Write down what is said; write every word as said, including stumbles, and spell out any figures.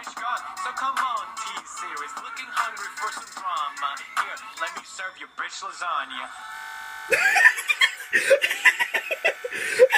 strong. So come on, T-Series, looking hungry for some drama. Here, let me serve you rich lasagna.